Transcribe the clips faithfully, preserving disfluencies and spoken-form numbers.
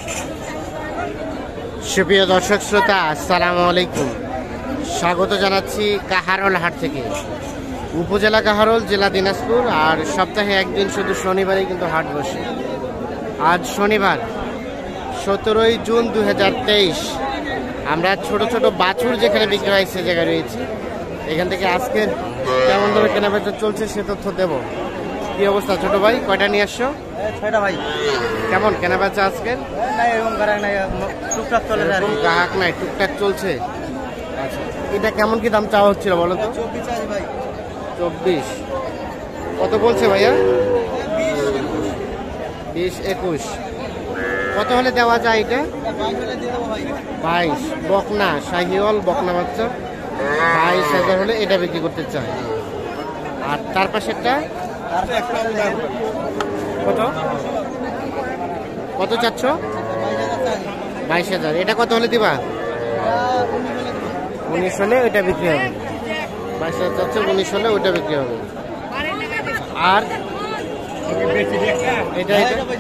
সুপ্রিয় দর্শক শ্রোতা, আসসালামু আলাইকুম। স্বাগত জানাচ্ছি কাহারোল হাট থেকে। উপজেলা কাহারোল, জেলা দিনাজপুর। আর সপ্তাহে একদিন শুধু শনিবারেই কিন্তু হাট বসে। আজ শনিবার সতেরোই জুন দু হাজার তেইশ। আমরা ছোট ছোট বাছুর যেখানে বিক্রি হয় সে জায়গায় রয়েছি। এখান থেকে আজকের কেমন ধরে কেনাবেচা চলছে সে তথ্য দেব। কি অবস্থা ছোট ভাই, কয়টা নিয়ে আসছো? ছয়টা ভাই। কেমন কেনাবেচা আজকের? টুকটাক চলে যায়, গ্রাহক নাই, টুকটাক চলছে। আচ্ছা, এটা কেমন কি দাম চাওয়া হচ্ছিল বলো তো? চব্বিশ আছে ভাই। চব্বিশ কত বলছে ভাইয়া? বিশ একুশ কত হলে দেওয়া যায় এটা? বাইশ। বকনা শাহিওয়াল বকনা বাচ্চা বাইশ হাজার হলে এটা বিক্রি করতে চায়। আর তার পাশেরটা কত কত চাচ্ছ? বাইশ হাজার। এটা কত হলে দিবা? উনিশ হলে ওইটা বিক্রি হবে। বাইশ হাজার চাচ্ছে, উনিশ হলে ওইটা বিক্রি হবে। আর এটা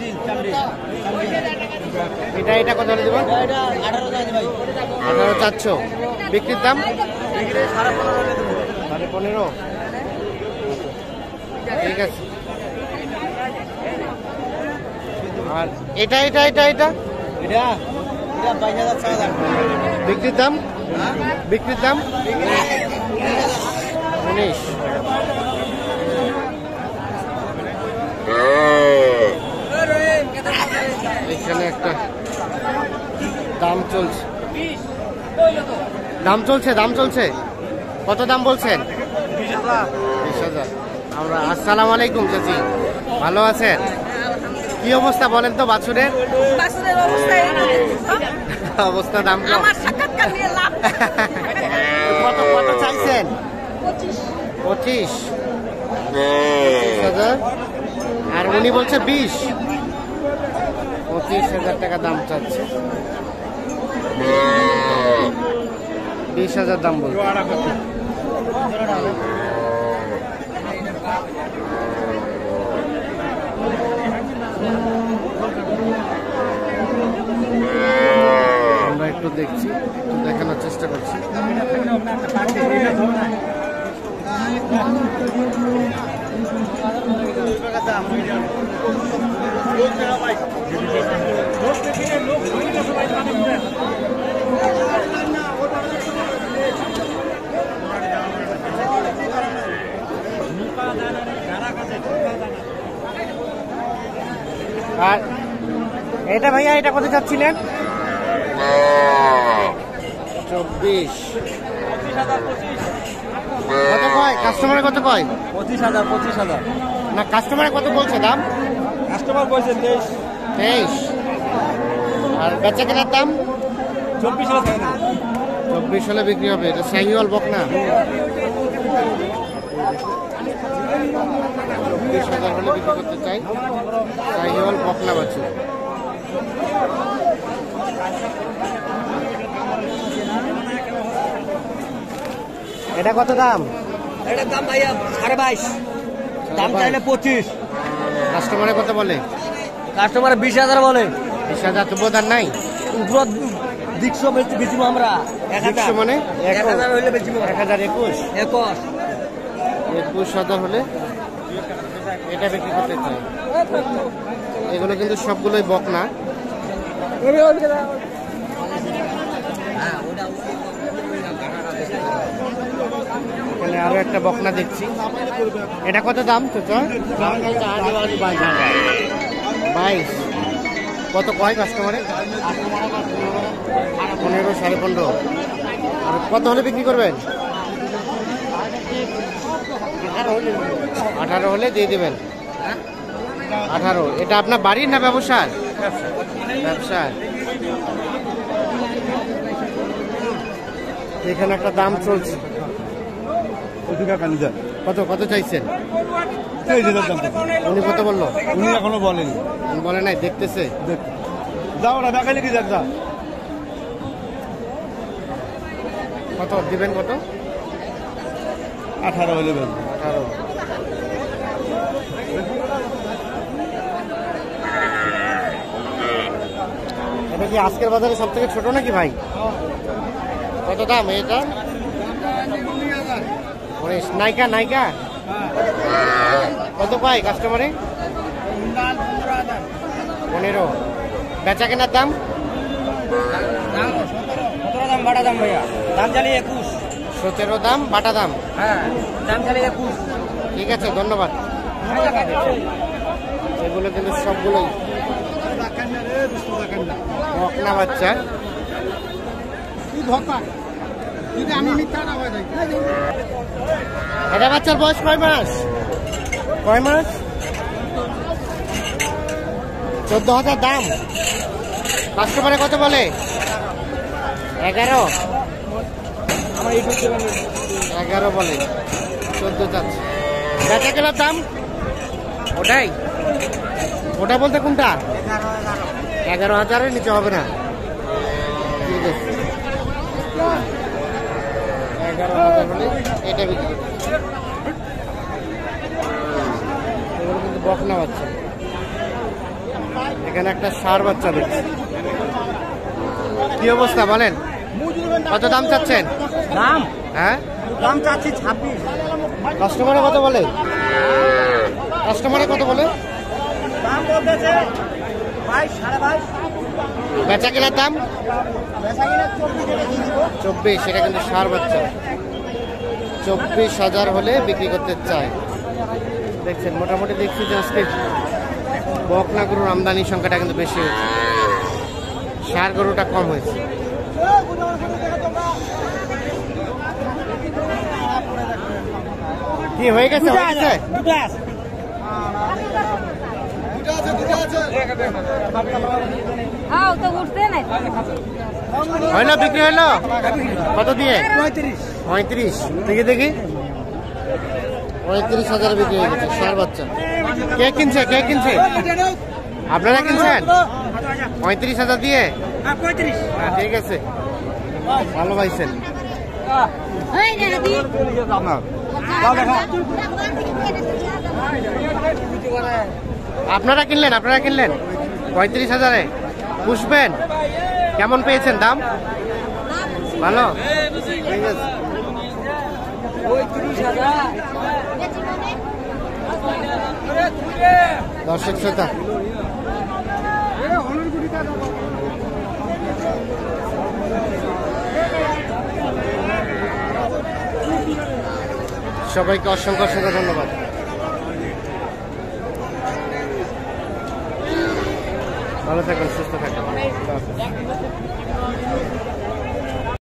এটা এটা কত হলে দিবা? আঠারো চাচ্ছ। বিক্রির দাম সাড়ে পনেরো। ঠিক আছে। আর এটা এটা এটা এটা বিক্রির দাম বিক্রির দাম উনিশ। এখানে একটা দাম চলছে দাম চলছে দাম চলছে কত দাম বলছেন? বিশ হাজার। আমরা আসসালামু আলাইকুম চাচি, ভালো আছেন? কি অবস্থা বলেন তো বাছুরের? অবস্থা দাম কত কত চাইছেন? পঁচিশ হাজার। আর উনি বলছে বিশ। পঁচিশ হাজার টাকা দাম চাচ্ছে, বিশ হাজার দাম বলছে। আমরা একটু দেখছি, একটু দেখানোর চেষ্টা করছি। আর এটা ভাইয়া, এটা কত চাচ্ছিলেন? চব্বিশ। কত কয় কাস্টমারে? কত কয়? পঁচিশ হাজার। পঁচিশ হাজার না, কাস্টমারে কত বলছে দাম? কাস্টমার বলছে তেইশ। তেইশ। আর বেচা কেনার দাম চব্বিশ হাজার। চব্বিশ হলে বিক্রি হবে। এটা শাহিওয়াল বকনা। চব্বিশ হাজার হলে বিক্রি করতে চাই। শাহিওয়াল বকনা বাছুর। এটা কত দাম? এটার দাম ভাইয়া সাড়ে বাইশ। দাম চাইলে পঁচিশ। কাস্টমারে কত বলে? কাস্টমার বিশ হাজার বলে। বিশ হাজার তো বোধ আর নাই। উপর দিকশো বেচিব আমরা। এক হাজার মানে এক হাজার হইলে বেচিব। এক হাজার একুশ। একুশ একুশ হাজার হলে এটা বিক্রি করতে চাই। এগুলো কিন্তু সবগুলোই বকনা। এখানে আরো একটা বকনা দেখছি। এটা কত দাম? বাইশ। কত কয় কাস্টমারে? পনেরো, সাড়ে পনেরো। আর কত হলে বিক্রি করবেন? আঠারো হলে দিয়ে দেবেন। আঠারো। এটা আপনার বাড়ির না ব্যবসার? ব্যবসার। এখানে একটা দাম চলছে। কত কত চাইছেন? উনি কত বললো? উনি এখনো বলেনি। বলে নাই, দেখতেছে। যাও না, দেখাইলে কি দেখ। কত দিবেন? কত? আঠারো হলে আঠারো। এটা কি আজকের বাজারে সব থেকে ছোট নাকি ভাই? কত দাম এটা? উনিশ। নাইকা নাইকা কত পাই কাস্টমারে? পনেরো। বেচা কেনার দাম? সতেরো দাম বাটা দাম ভাইয়া, দাম চালিয়ে একুশ। সতেরো দাম বাটা দাম। হ্যাঁ, দাম চালিয়ে একুশ। ঠিক আছে, ধন্যবাদ। এগুলো কিন্তু সবগুলোই বকনা বাচ্চা। এটা বাচ্চার বয়স কয় মাস? কয় মাস? চোদ্দ হাজার দাম। কাস্টমারে কত বলে? এগারো। এগারো বলে, চোদ্দ চাচ্ছে। বেচা কেনার দাম? ওটাই ওটা বলতে কোনটা? এগারো হাজারের নিচে হবে না। ঠিক আছে, এগারো হাজার হলে এটা বিক্রি করবে। এগুলো কিন্তু বকনা বাচ্চা। এখানে একটা ষাঁড় বাচ্চা দেখছি। কি অবস্থা বলেন? কত দাম চাচ্ছেন? দাম হ্যাঁ, দাম চাচ্ছি ছাব্বিশ। কাস্টমারে কত বলে? কাস্টমারে কত বলে? দাম বলতেছে বাইশ, সাড়ে বাইশ। বেচা কেনার দাম? বেচা কিনা চব্বিশ, এটা দিয়ে দিব। চব্বিশ। এটা কিন্তু ষাঁড় বাচ্চা। চব্বিশ হাজার হলে বিক্রি করতে চায়। দেখছেন, মোটামুটি দেখছি যে আজকে বকনা গরুর আমদানির সংখ্যাটা কিন্তু বেশি হয়েছে, ষাঁড় গরুটা কম হয়েছে। কি হয়ে গেছে? হয়ে গেছে? দুটো আছে। হ্যাঁ তো উঠতে নাই হইলো, বিক্রি হইলো? কত দিয়ে? পঁয়ত্রিশ। পঁয়ত্রিশ। দেখি দেখি, পঁয়ত্রিশ হাজার বিক্রি হয়ে গেছে ষাঁড় বাচ্চা। কে কিনছে? কে কিনছে? আপনারা কিনছেন? পঁয়ত্রিশ হাজার দিয়ে? হ্যাঁ, পঁয়ত্রিশ। হ্যাঁ, ঠিক আছে, ভালো পাইছেন। ওই না দি আপনারা কিনলেন? আপনারা কিনলেন পঁয়ত্রিশ হাজারে? পুষবেন? কেমন পেয়েছেন দাম? ভালো, ঠিক আছে। দর্শক শ্রোতা, সবাইকে অসংখ্য অসংখ্য ধন্যবাদ। ভালো থাকুন, সুস্থ থাকুন।